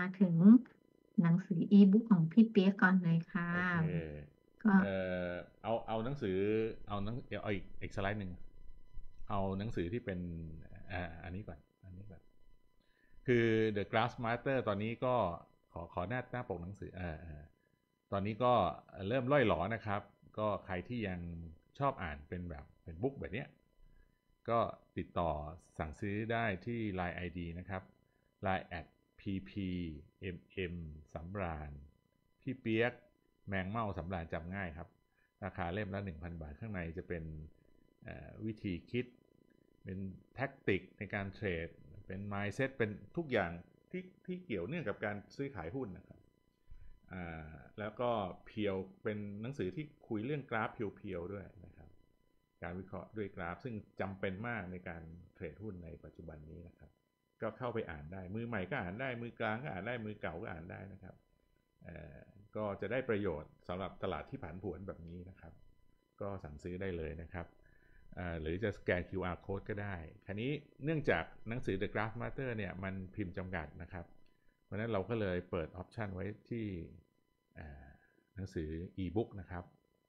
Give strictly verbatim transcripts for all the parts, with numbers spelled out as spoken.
ถึงหนังสืออีบุ๊กของพี่เปียกก่อนเลยค่ะโอเคก็เอ่อเอาเอาหนังสือเอาหนังเดี๋ยวเอาอีกอีกสไลด์หนึ่งเอาหนังสือที่เป็นอ่าอันนี้ก่อนอันนี้ก่อนคือ The Glassmaster ตอนนี้ก็ขอขอหน้าหน้าปกหนังสือเอ่อตอนนี้ก็เริ่มล่อยหลอนะครับก็ใครที่ยังชอบอ่านเป็นแบบเป็นบุ๊กแบบเนี้ยก็ติดต่อสั่งซื้อได้ที่ ไลน์ ไอ ดี นะครับ ไลน์ แอท พี พี เอ็ม เอ็ม สำราญพี่เปียกแมงเม่าสำราญจำง่ายครับราคาเล่มละ หนึ่งพัน บาทข้างในจะเป็นวิธีคิดเป็นแท็กติกในการเทรดเป็น mindset เป็นทุกอย่างที่ที่เกี่ยวเนื่องกับการซื้อขายหุ้นนะครับแล้วก็เพียวเป็นหนังสือที่คุยเรื่องกราฟเพียวๆด้วยนะครับการวิเคราะห์ด้วยกราฟซึ่งจำเป็นมากในการเทรดหุ้นในปัจจุบันนี้นะครับก็เข้าไปอ่านได้มือใหม่ก็อ่านได้มือกลางก็อ่านได้มือเก่าก็อ่านได้นะครับก็จะได้ประโยชน์สำหรับตลาดที่ผันผวนแบบนี้นะครับก็สั่งซื้อได้เลยนะครับหรือจะสแกน คิว อาร์ Code ก็ได้คราวนี้เนื่องจากหนังสือ The Graphmaster เนี่ยมันพิมพ์จำกัดนะครับเพราะฉะนั้นเราก็เลยเปิดออปชันไว้ที่หนังสือ e-book นะครับ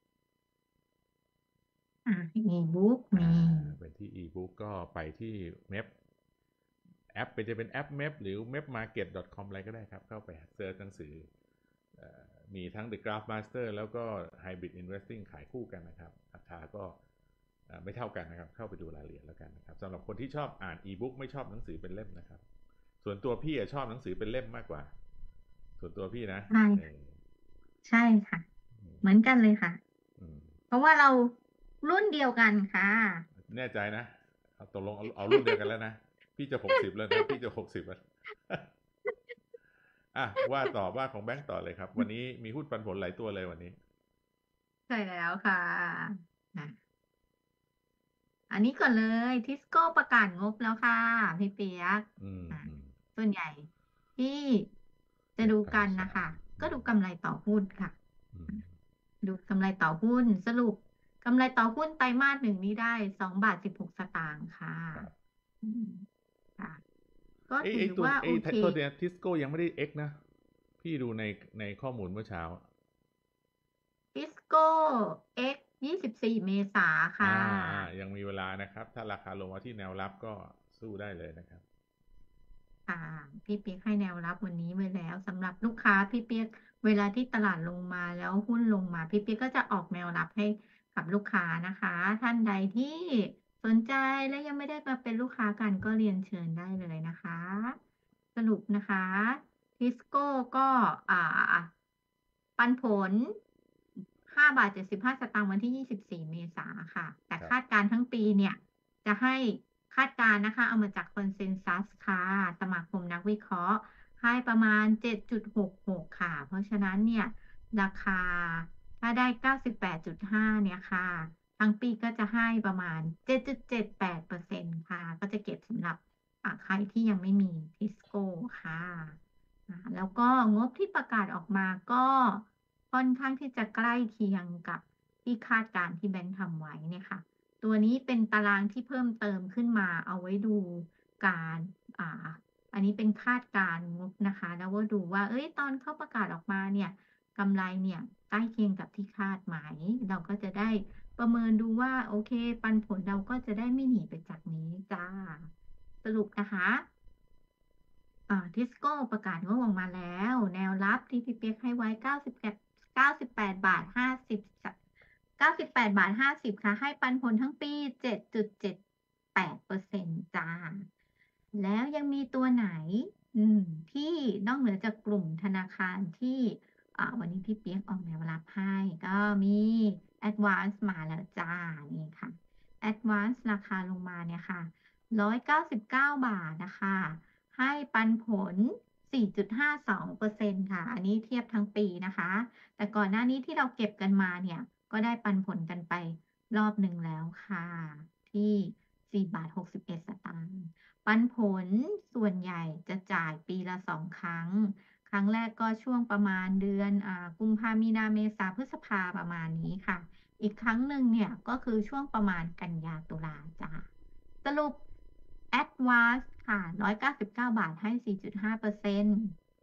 อ่าอีบุ๊กมีเป็นที่ e-book ก็ไปที่เมพแอปเป็นจะเป็นแอป เมพ หรือ เมพ มาร์เก็ต ดอท คอม อะไรก็ได้ครับเข้าไปเซิร์ชหนังสือมีทั้ง The Graphmaster แล้วก็ Hybrid Investing ขายคู่กันนะครับราคาก็ไม่เท่ากันนะครับเข้าไปดูรายละเอียดแล้วกันนะครับสำหรับคนที่ชอบอ่าน e-book ไม่ชอบหนังสือเป็นเล่มนะครับส่วนตัวพี่ชอบหนังสือเป็นเล่มมากกว่าส่วนตัวพี่นะใช่ใช่ค่ะเหมือนกันเลยค่ะเพราะว่าเรารุ่นเดียวกันค่ะแน่ใจนะเอาตกลงเอารุ่นเดียวกันแล้วนะพี่จะหกสิบแล้วนะพี่จะหกสิบแล้วอ่ะว่าต่อว่าของแบงก์ต่อเลยครับวันนี้มีหุ้นปันผลหลายตัวเลยวันนี้ใช่แล้วค่ะอันนี้ก่อนเลยทิสโก้ประกาศงบแล้วค่ะพี่เปียกอืมอืมส่วนใหญ่ที่จะเจ็ดดูพันกันสามนะคะก็ดูกำไรต่อหุ้นค่ะอืมดูกำไรต่อหุ้นสรุปกำไรต่อหุ้นไตรมาสหนึ่งนี้ได้สองบาทสิบหกสตางค์ค่ะครับอืมค่ะก็เอ้ถือไอตัวไอว่าโอเคตัวเนี้ยทิสโก้ยังไม่ได้ X นะพี่ดูในในข้อมูลเมื่อเช้าทิสโก้เอ็กยี่สิบสี่เมษาอ่าค่ะอ่ายังมีเวลานะครับถ้าราคาลงมาที่แนวรับก็สู้ได้เลยนะครับค่ะพี่เปียกให้แนวรับวันนี้ไว้แล้วสำหรับลูกค้าพี่เปียกเวลาที่ตลาดลงมาแล้วหุ้นลงมาพี่เปียกก็จะออกแนวรับให้กับลูกค้านะคะท่านใดที่สนใจและยังไม่ได้มาเป็นลูกค้ากันก็เรียนเชิญได้เลยนะคะสรุปนะคะทิสโก้ก็อ่าปันผลห้าบาทเจ็ดสิบห้าสตางค์วันที่ยี่สิบสี่เมษาค่ะแต่ครับคาดการณ์ทั้งปีเนี่ย จะให้คาดการณ์นะคะเอามาจากคอนเซนแซสค่ะสมาคมนักวิเคราะห์ให้ประมาณเจ็ดจุดหกหกค่ะเพราะฉะนั้นเนี่ยราคาถ้าได้เก้าสิบแปดจุดห้าเนี่ยค่ะทั้งปีก็จะให้ประมาณเจ็ดจุดเจ็ดแปดเปอร์เซ็นต์ค่ะก็จะเก็บสำหรับอ่าใครที่ยังไม่มีทิสโก้ค่ะอ่าแล้วก็งบที่ประกาศออกมาก็ค่อนข้างที่จะใกล้เคียงกับที่คาดการณ์ที่แบงค์ทำไว้เนี่ยค่ะ ตัวนี้เป็นตารางที่เพิ่มเติมขึ้นมาเอาไว้ดูการอ่าอันนี้เป็นคาดการณ์งบนะคะ แล้วว่าดูว่าเอ้ยตอนเขาประกาศออกมาเนี่ยกำไรเนี่ยใกล้เคียงกับที่คาดไหม เราก็จะได้ประเมินดูว่าโอเคปันผลเราก็จะได้ไม่หนีไปจากนี้จ้า สรุปนะคะอ่าทิสโก้ประกาศงบออกมาแล้วแนวรับที่พี่เปียกให้ไว้เก้าสิบแปดเก้าสิบแปดบาทห้าสิบเก้าสิบแปดบาทห้าสิบค่ะให้ปันผลทั้งปีเจ็ดจุดเจ็ดแปดเปอร์เซ็นต์จ้าแล้วยังมีตัวไหนอืมที่นอกเหนือจากกลุ่มธนาคารที่อ่าวันนี้พี่เปียกออกแนวรับให้ก็มี Advance มาแล้วจ้านี่ค่ะ Advance ราคาลงมาเนี่ยค่ะร้อยเก้าสิบเก้าบาทนะคะให้ปันผลสี่จุดห้าสองเปอร์เซ็นต์ค่ะอันนี้เทียบทั้งปีนะคะแต่ก่อนหน้านี้ที่เราเก็บกันมาเนี่ยก็ได้ปันผลกันไปรอบหนึ่งแล้วค่ะที่สี่บาทหกสิบเอ็ดสตางค์ปันผลส่วนใหญ่จะจ่ายปีละสองครั้งครั้งแรกก็ช่วงประมาณเดือนอ่ากุมภามีนาเมษาพฤษภาประมาณนี้ค่ะอีกครั้งหนึ่งเนี่ยก็คือช่วงประมาณกันยาตุลาจ้าสรุป Advance ค่ะหนึ่งร้อยเก้าสิบเก้าบาทให้สี่จุดห้าเปอร์เซ็นต์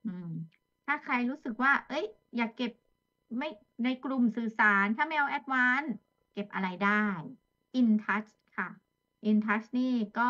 อืมถ้าใครรู้สึกว่าเอ้ยอยากเก็บไม่ในกลุ่มสื่อสารถ้าไม่เอาแอดวานซ์เก็บอะไรได้ InTouch ค่ะ InTouch นี่ก็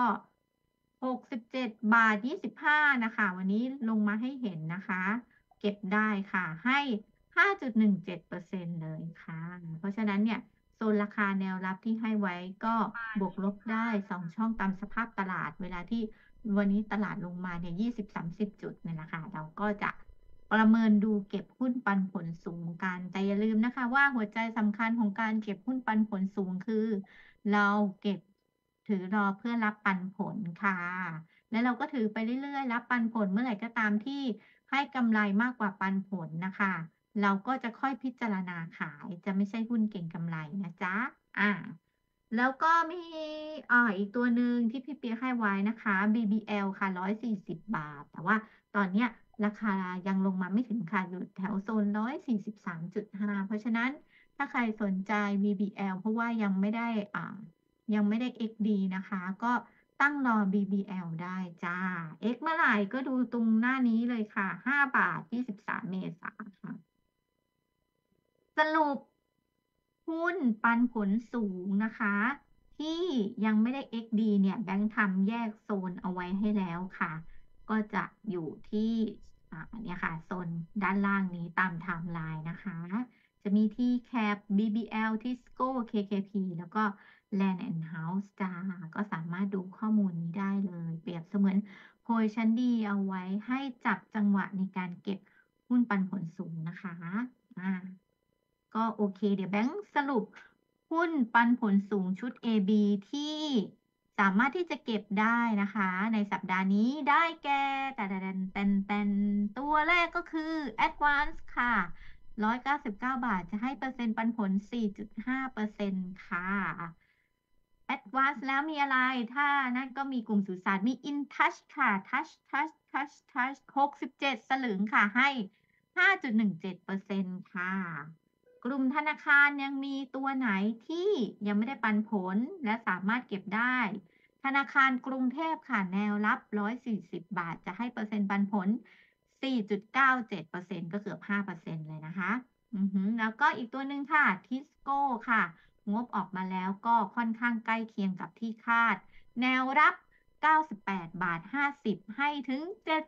หกสิบเจ็ดบาทยี่สิบห้าน่ะค่ะวันนี้ลงมาให้เห็นนะคะเก็บได้ค่ะให้ ห้าจุดหนึ่งเจ็ดเปอร์เซ็นต์ เปอร์เซ็นต์เลยค่ะเพราะฉะนั้นเนี่ยโซนราคาแนวรับที่ให้ไว้ก็บวกลบได้สองช่องตามสภาพตลาดเวลาที่วันนี้ตลาดลงมาเนี่ยยี่สิบถึงสามสิบจุดเนี่ยนะคะเราก็จะประเมินดูเก็บหุ้นปันผลสูงกันแต่อย่าลืมนะคะว่าหัวใจสำคัญของการเก็บหุ้นปันผลสูงคือเราเก็บถือรอเพื่อรับปันผลค่ะแล้วเราก็ถือไปเรื่อยๆรับปันผลเมื่อไหร่ก็ตามที่ให้กำไรมากกว่าปันผลน่ะค่ะ เราก็จะค่อยพิจารณาขายจะไม่ใช่หุ้นเก่งกำไรนะจ๊ะอาแล้วก็มีอ่าอีกตัวหนึ่งที่พี่เปี๊ยกให้ไว้นะคะ บี บี แอล ค่ะหนึ่งร้อยสี่สิบบบาทแต่ว่าตอนเนี้ยราคายังลงมาไม่ถึงค่ะอยู่แถวโซนหนึ่งร้อยสี่สิบสามจุดห้าเพราะฉะนั้นถ้าใครสนใจ บี บี แอล เพราะว่ายังไม่ได้อ่ายังไม่ได้ เอ็กซ์ ดี นะคะก็ตั้งรอ บี บี แอล ได้จ้ะ X เมื่อไหร่ก็ดูตรงหน้านี้เลยค่ะห้าบาทยี่สิบสามเมษายนค่ะ สรุปหุ้นปันผลสูงนะคะที่ยังไม่ได้ เอ็กซ์ ดี เนี่ยแบงค์ทำแยกโซนเอาไว้ให้แล้วค่ะก็จะอยู่ที่อ่าเนี่ยค่ะโซนด้านล่างนี้ตามไทม์ไลน์นะคะจะมี ที แคป บี บี แอล Tisco เค เค พี แล้วก็ Land and House จ้าก็สามารถดูข้อมูลนี้ได้เลยเปรียบเสมือนโพยชั้นดีเอาไว้ให้จับจังหวะในการเก็บหุ้นปันผลสูงนะคะอา ก็โอเคเดี๋ยวแบงค์สรุปหุ้นปันผลสูงชุด เอ บี ที่สามารถที่จะเก็บได้นะคะในสัปดาห์นี้ได้แก่แตนๆๆๆตัวแรกก็คือ Advance ค่ะหนึ่งร้อยเก้าสิบเก้าบาทจะให้เปอร์เซ็นต์ปันผล สี่จุดห้าเปอร์เซ็นต์ค่ะ Advance แล้วมีอะไรถ้านั่นก็มีกลุ่มสื่อสารมี InTouch ค่ะ Touch Touch Touch Touch หกสิบเจ็ดสลึงค่ะให้ ห้าจุดหนึ่งเจ็ดเปอร์เซ็นต์ ค่ะ กลุ่มธนาคารยังมีตัวไหนที่ยังไม่ได้ปันผลและสามารถเก็บได้ธนาคารกรุงเทพค่ะแนวรับหนึ่งร้อยสี่สิบบบาทจะให้เปอร์เซ็นต์ปันผลสี่จุดเก้าเจ็ดเปอร์เซ็นต์ก็เกือบห้าเปอร์เซ็นต์เลยนะคะอือฮึแล้วก็อีกตัวหนึ่งค่ะ Tisco ค่ะงบออกมาแล้วก็ค่อนข้างใกล้เคียงกับที่คาดแนวรับเก้าสิบแปดบาทห้าสิบให้ถึง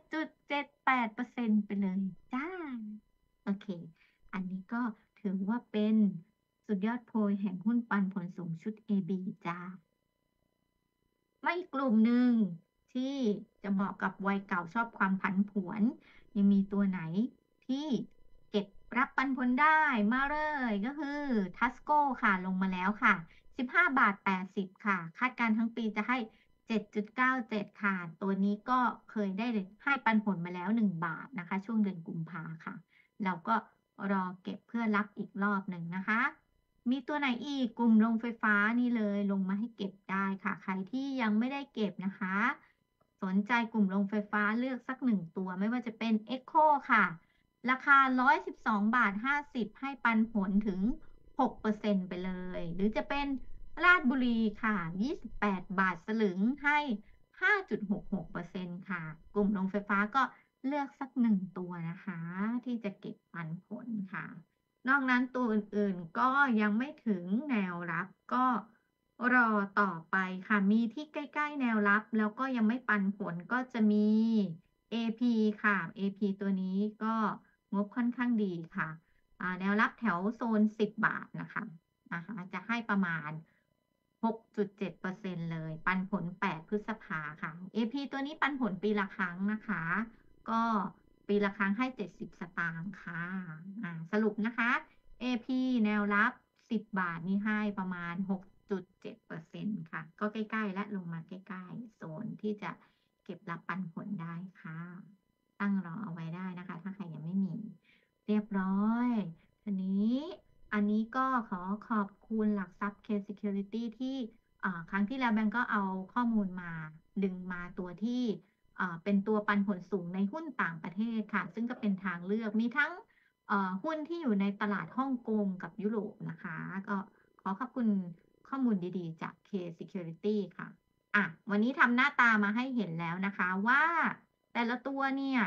เจ็ดจุดเจ็ดแปดเปอร์เซ็นต์ไปเลยจ้ะโอเค อันนี้ก็ถือว่าเป็นสุดยอดโพยแห่งหุ้นปันผลสูงชุด เอ บี จ้ามาอีกกลุ่มหนึ่งที่จะเหมาะกับวัยเก่าชอบความผันผวนยังมีตัวไหนที่เก็บรับปันผลได้มาเลยก็คือ Tasco ค่ะลงมาแล้วค่ะสิบห้าบาทแปดสิบค่ะคาดการณ์ทั้งปีจะให้เจ็ดจุดเก้าเจ็ดค่ะตัวนี้ก็เคยได้ให้ปันผลมาแล้วหนึ่งบาทนะคะช่วงเดือนกุมภาค่ะ เราก็รอเก็บเพื่อรับอีกรอบหนึ่งนะคะ มีตัวไหนอีกกลุ่มโรงไฟฟ้านี่เลยลงมาให้เก็บได้ค่ะ ใครที่ยังไม่ได้เก็บนะคะ สนใจกลุ่มโรงไฟฟ้าเลือกสักหนึ่งตัวไม่ว่าจะเป็น Echo ค่ะ ราคาหนึ่งร้อยสิบสองบาทห้าสิบให้ปันผลถึงหกเปอร์เซ็นต์ไปเลย หรือจะเป็นราชบุรีค่ะยี่สิบแปดบาทสลึงให้ห้าจุดหกหกเปอร์เซ็นต์ค่ะ กลุ่มโรงไฟฟ้าก็เลือกสักหนึ่งตัวนะคะที่จะเก็บปันผลค่ะ นอกนั้นตัวอื่นๆก็ยังไม่ถึงแนวรับก็รอต่อไปค่ะมีที่ใกล้ๆแนวรับแล้วก็ยังไม่ปันผลก็จะมี เอ พี ค่ะ เอ พี ตัวนี้ก็งบค่อนข้างดีค่ะอ่าแนวรับแถวโซนสิบบาทนะคะนะคะจะให้ประมาณหกจุดเจ็ดเปอร์เซ็นต์เปอร์เซ็นต์เลยปันผลแปดพฤษภาค่ะ เอ พี ตัวนี้ปันผลปีละครั้งนะคะก็ปีละครั้งให้เจ็ดสิบสตางค์ค่ะอ่าสรุปนะคะ เอ พี แนวรับสิบบาทนี่ให้ประมาณหกจุดเจ็ดเปอร์เซ็นต์ค่ะก็ใกล้ๆและลงมาใกล้ๆโซนที่จะเก็บรับปันผลได้ค่ะตั้งรอเอาไว้ได้นะคะถ้าใครยังไม่มีเรียบร้อยทีนี้อันนี้ก็ขอขอบคุณหลักทรัพย์ K Security ที่อ่าครั้งที่แล้วแบงก์ก็เอาข้อมูลมาดึงมาตัวที่อ่าเป็นตัวปันผลสูงในหุ้นต่างประเทศค่ะซึ่งก็เป็นทางเลือกมีทั้ง เอ่อหุ้นที่อยู่ในตลาดฮ่องกงกับยุโรปนะคะก็ขอขอบคุณข้อมูลดีๆจาก K Security ค่ะอ่ะวันนี้ทำหน้าตามาให้เห็นแล้วนะคะว่าแต่ละตัวเนี่ย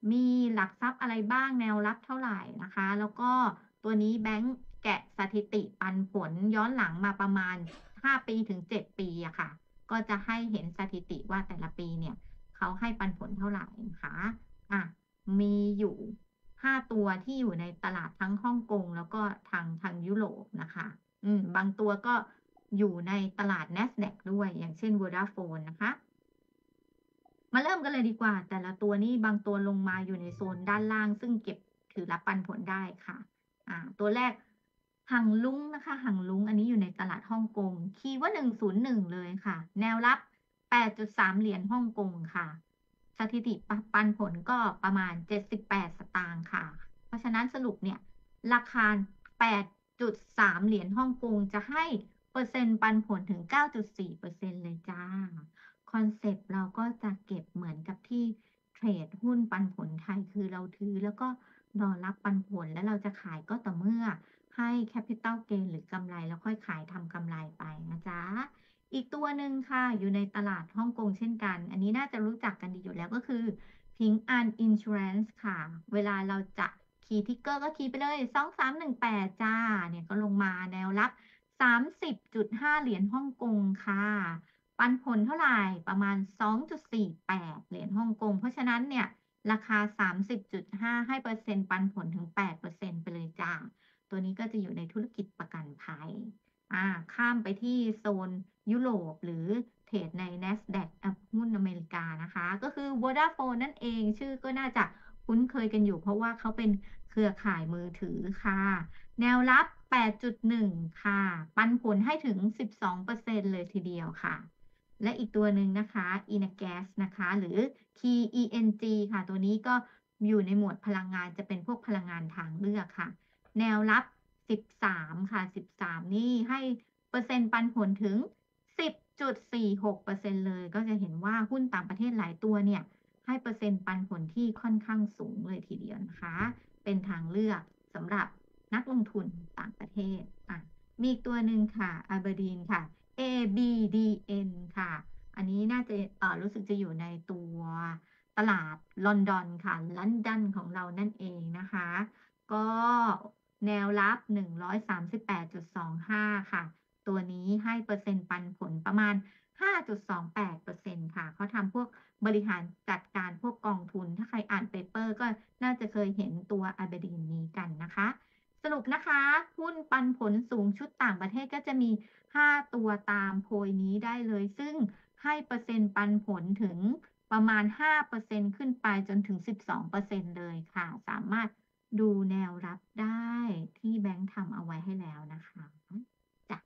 มีหลักทรัพย์อะไรบ้างแนวรับเท่าไหร่นะคะแล้วก็ตัวนี้แบงก์แกะสถิติปันผลย้อนหลังมาประมาณห้าปีถึงเจ็ดปีอะค่ะก็จะให้เห็นสถิติว่าแต่ละปีเนี่ยเขาให้ปันผลเท่าไหร่นะคะอะมีอยู่ห้าตัวที่อยู่ในตลาดทั้งฮ่องกงแล้วก็ทางทางยุโรปนะคะอืมบางตัวก็อยู่ในตลาด NASDAQ ด้วยอย่างเช่น Vodafone นะคะ มาเริ่มกันเลยดีกว่าแต่ละตัวนี้บางตัวลงมาอยู่ในโซนด้านล่างซึ่งเก็บถือรับปันผลได้ค่ะอ่าตัวแรกหังลุ้งนะคะหังลุ้งอันนี้อยู่ในตลาดฮ่องกงคีย์ว่าหนึ่งศูนย์หนึ่งเลยค่ะแนวรับ แปดจุดสาม เหรียญฮ่องกงค่ะสถิติปันผลก็ประมาณเจ็ดสิบแปดสตางค์ค่ะเพราะฉะนั้นสรุปเนี่ยราคา แปดจุดสาม เหรียญฮ่องกงจะให้เปอร์เซ็นต์ปันผลถึง เก้าจุดสี่เปอร์เซ็นต์ เลยจ้า คอนเซปต์เราก็จะเก็บเหมือนกับที่เทรดหุ้นปันผลไทยคือเราถือแล้วก็รอรับปันผลแล้วเราจะขายก็ต่อเมื่อให้แคปิตอลเกนหรือกำไรแล้วค่อยขายทำกำไรไปนะจ๊ะอีกตัวหนึ่งค่ะอยู่ในตลาดฮ่องกงเช่นกัน อันนี้น่าจะรู้จักกันดีอยู่แล้วก็คือ Ping An Insurance ค่ะ เวลาเราจะคีย์ทิกเกอร์ก็คีย์ไปเลยสองสามหนึ่งแปดจ้าเนี่ยก็ลงมาแนวรับ สามสิบจุดห้า เหรียญฮ่องกงค่ะ ปันผลเท่าไหร่ประมาณ สองจุดสี่แปด เหรียญฮ่องกงเพราะฉะนั้นเนี่ยราคา สามสิบจุดห้า ให้เปอร์เซ็นต์ปันผลถึง แปดเปอร์เซ็นต์ ไปเลยจ้าตัวนี้ก็จะอยู่ในธุรกิจประกันภัยอ่าข้ามไปที่โซนยุโรปหรือเทรดใน NASDAQ อ่ะหุ้นอเมริกานะคะก็คือ Vodafone นั่นเองชื่อก็น่าจะคุ้นเคยกันอยู่เพราะว่าเขาเป็นเครือข่ายมือถือค่ะแนวรับ แปดจุดหนึ่ง ค่ะปันผลให้ถึง สิบสองเปอร์เซ็นต์ เลยทีเดียวค่ะ และอีกตัวหนึ่งนะคะ Enagas นะคะหรือ Key อี เอ็น จี ค่ะตัวนี้ก็อยู่ในหมวดพลังงานจะเป็นพวกพลังงานทางเลือกค่ะแนวรับสิบสามค่ะสิบสามนี่ให้เปอร์เซ็นต์ปันผลถึง สิบจุดสี่หกเปอร์เซ็นต์ เลยก็จะเห็นว่าหุ้นต่างประเทศหลายตัวเนี่ยให้เปอร์เซ็นต์ปันผลที่ค่อนข้างสูงเลยทีเดียวนะคะเป็นทางเลือกสำหรับนักลงทุนต่างประเทศอ่ะมีอีกตัวหนึ่งค่ะ Aberdeen ค่ะ เอ บี ดี เอ็น ค่ะ อันนี้น่าจะเอ่อรู้สึกจะอยู่ในตัวตลาดลอนดอนค่ะลอนดอนของเรานั่นเองนะคะ ก็แนวรับ หนึ่งร้อยสามสิบแปดจุดสองห้า ค่ะ ตัวนี้ให้เปอร์เซ็นต์ปันผลประมาณ ห้าจุดสองแปดเปอร์เซ็นต์ ค่ะ เขาทำพวกบริหารจัดการพวกกองทุน ถ้าใครอ่านเปเปอร์ก็น่าจะเคยเห็นตัว Aberdeen นี้กันนะคะ สรุปนะคะหุ้นปันผลสูงชุดต่างประเทศก็จะมี ห้า ตัวตามโพยนี้ได้เลย ซึ่งให้เปอร์เซ็นต์ปันผลถึงประมาณ ห้าเปอร์เซ็นต์ ขึ้นไปจนถึง สิบสองเปอร์เซ็นต์ เลยค่ะ สามารถดูแนวรับได้ที่แบงค์ทำเอาไว้ให้แล้วนะคะจ้ะ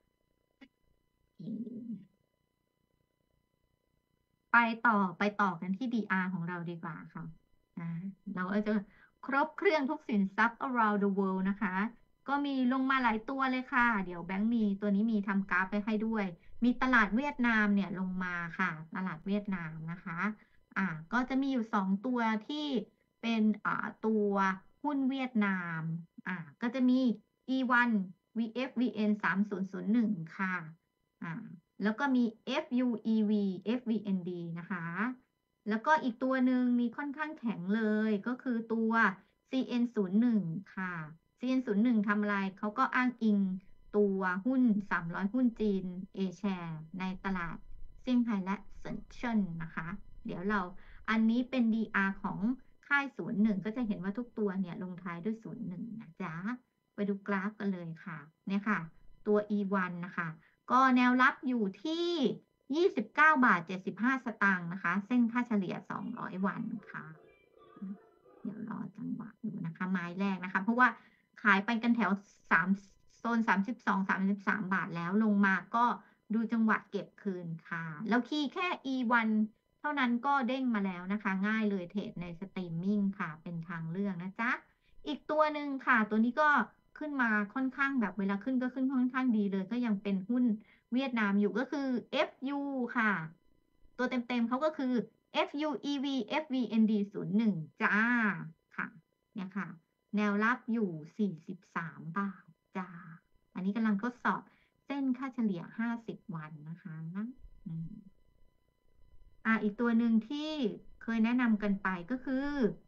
ไปต่อไปต่อกันที่ ดี อาร์ ของเราดีกว่าค่ะนะเราก็จะครบเครื่องทุกสินทรัพย์ around the world นะคะ ก็มีลงมาหลายตัวเลยค่ะ เดี๋ยวแบงค์มีตัวนี้มีทำกราฟไปให้ด้วย มีตลาดเวียดนามเนี่ยลงมาค่ะ ตลาดเวียดนามนะคะอ่าก็จะมีอยู่สองตัวที่เป็นอ่าตัวหุ้นเวียดนามอ่าก็จะมี อี วัน วี เอฟ วี เอ็น สามศูนย์ศูนย์หนึ่งค่ะอ่า แล้วก็มี เอฟ ยู อี วี เอฟ วี เอ็น ดี นะคะ แล้วก็อีกตัวหนึ่งมีค่อนข้างแข็งเลยก็คือตัว ซี เอ็น ศูนย์หนึ่ง ค่ะ ซี เอ็น ศูนย์หนึ่ง ทำอะไรเขาก็อ้างอิงตัวหุ้นสามร้อยหุ้นจีน A-share ในตลาดเซี่ยงไฮ้และเซินเจิ้นนะคะ เดี๋ยวเราอันนี้เป็น ดี อาร์ ของค่าย ศูนย์หนึ่ง ก็จะเห็นว่าทุกตัวเนี่ยลงท้ายด้วย ศูนย์หนึ่ง นะจ๊ะ ไปดูกราฟกันเลยค่ะ เนี่ยค่ะ ตัว อี วัน นะคะ ก็แนวรับอยู่ที่ ยี่สิบเก้าบาทเจ็ดสิบห้าสตางค์นะคะ เส้นค่าเฉลี่ยสองร้อยวันค่ะ เดี๋ยวรอจังหวะดูนะคะ ไม้แรกนะคะ เพราะว่าขายไปกันแถวสามโซนสามสิบสอง สามสิบสามบาทแล้วลงมาก็ดูจังหวะเก็บคืนค่ะ แล้วคีย์แค่ อี วัน เท่านั้นก็เด้งมาแล้วนะคะ ง่ายเลยเทรดในสตรีมมิ่งค่ะ เป็นทางเลือกนะจ๊ะ อีกตัวหนึ่งค่ะ ตัวนี้ก็ขึ้นมาค่อนข้างแบบเวลาขึ้นก็ขึ้นค่อนข้างดีเลย ก็ยังเป็นหุ้นเวียดนามอยู่ก็คือ เอฟ ยู ค่ะ ตัวเต็มๆเขาก็คือ เอฟ ยู อี วี เอฟ วี เอ็น ดี ศูนย์หนึ่ง จ้า ค่ะ เนี่ยค่ะ แนวรับอยู่ สี่สิบสาม บาท จ้า อันนี้กำลังทดสอบเส้นค่าเฉลี่ย ห้าสิบ วันนะคะอืมอ่าอีกตัวหนึ่งที่เคยแนะนำกันไปก็คือ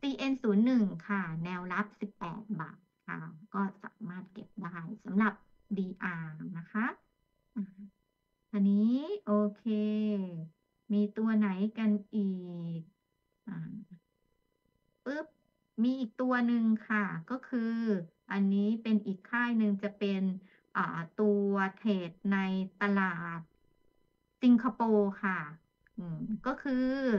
ซี เอ็น ศูนย์ หนึ่ง ค่ะ แนวรับสิบแปดบาทค่ะ ก็สามารถเก็บได้สำหรับ ดี อาร์ นะคะอ่าอันนี้โอเค มีตัวไหนกันอีกอ่า ปึ๊บ มีอีกตัวหนึ่งค่ะ ก็คืออันนี้เป็นอีกค่ายหนึ่งจะเป็น อ่า ตัวเทรดในตลาดสิงคโปร์ค่ะ อืม ก็คือ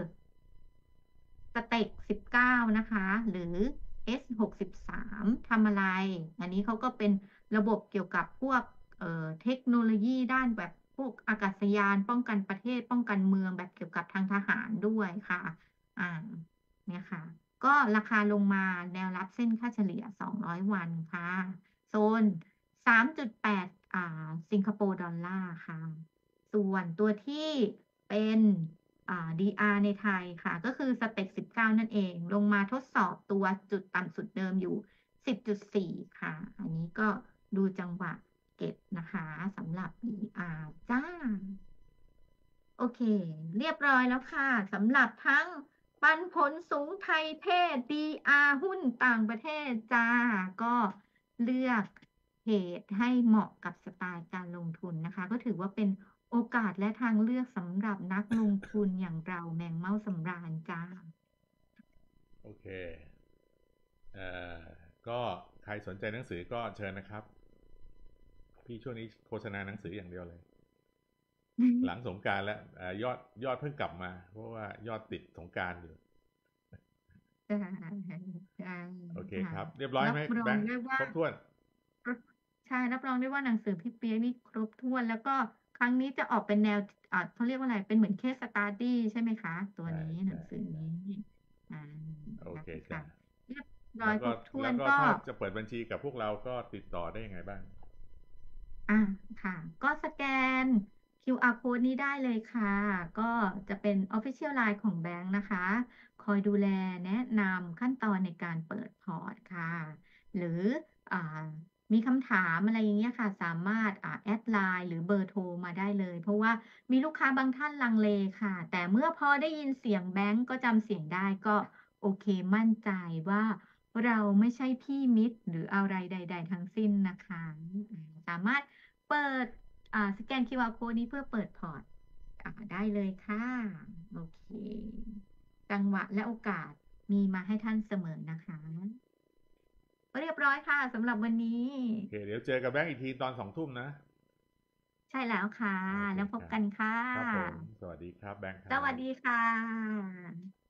Stex สิบเก้า นะคะ หรือ เอส หกสิบสาม ทำอะไร อันนี้เขาก็เป็นระบบเกี่ยวกับพวก เอ่อ เทคโนโลยีด้านแบบพวกอากาศยาน ป้องกันประเทศ ป้องกันเมือง แบบเกี่ยวกับทางทหารด้วยค่ะ อ่า เนี่ยค่ะ ก็ราคาลงมาแนวรับเส้นค่าเฉลี่ย สองร้อย วันค่ะ โซน สามจุดแปด อ่า สิงคโปร์ดอลลาร์ค่ะ ส่วนตัวที่เป็น อ่า ดี อาร์ ในไทยค่ะ ก็คือ Stex สิบเก้า นั่นเอง ลงมาทดสอบตัวจุดต่ำสุดเดิมอยู่ สิบจุดสี่ ค่ะ อันนี้ก็ดูจังหวะเก็บนะคะสำหรับ ดี อาร์ จ้า โอเค เรียบร้อยแล้วค่ะสำหรับทั้งปันผลสูงไทยเทศ ดี อาร์ หุ้นต่างประเทศจ้า ก็เลือกเทรดให้เหมาะกับสไตล์การลงทุนนะคะ ก็ถือว่าเป็นโอกาสและทางเลือกสำหรับนักลงทุนอย่างเราแมงเม่าสำราญจ้าโอเค เอ่อ ก็ใครสนใจหนังสือก็เชิญนะครับ พี่ช่วงนี้โฆษณาหนังสืออย่างเดียวเลย หลังสงกรานต์แล้วเอ่อยอดยอดเพิ่งกลับมา เพราะว่ายอดติดสงกรานต์อยู่ใช่ใช่โอเคค่ะครับ เรียบร้อยรัไหมบรอแบงค์งได้ว่าครบถ้วน? ร ใช่ รับรองได้ว่าหนังสือพี่เปี๊ยกนี่ครบถ้วน แล้วก็ครั้งนี้จะออกเป็นแนว ท อ่า เขาเรียกว่าอะไร เป็นเหมือน Case Study ใช่ไหมคะ ตัวใช่นี้ใหชนั่งสือนี้ อาโอเคได้คจ้่ะะ เรียบร้แลอ้ยวก็ครบถ้แวล้นวก็ก็ถ้าจะเปิดบัญชีกับพวกเราก็ติดต่อได้ยังไงบ้าง? อา ค่ะ ก็สแกน คิวอาร์ Code นี้ได้เลยค่ะ ก็จะเป็น Official ไลน์ของแบงก์นะคะ คอยดูแลแนะนำขั้นตอนในการเปิดพอร์ตค่ะ หรือ อ่า มีคำถาม อะไรอย่างเงี้ยค่ะ สามารถ อ่า แอดไลน์หรือเบอร์โทรมาได้เลย เพราะว่ามีลูกค้าบางท่านลังเลค่ะ แต่เมื่อพอได้ยินเสียงแบงก์ ก็จำเสียงได้ ก็โอเค มั่นใจว่าเราไม่ใช่พี่มิตร หรืออะไรใด ๆ ทั้งสิ้นนะคะ อืม สามารถเปิด อ่า สแกน คิวอาร์ Code นี้เพื่อเปิดพอร์ต อ่า ได้เลยค่ะ โอเค จังหวะและโอกาสมีมาให้ท่านเสมอนะคะ เรียบร้อยค่ะสำหรับวันนี้โอเค เดี๋ยวเจอกับแบงก์อีกทีตอน สอง ทุ่มนะใช่แล้วค่ะโอเคแล้วพบครับกันค่ะครับผม สวัสดีครับ แบงก์คสรัวัสบดีค่ะ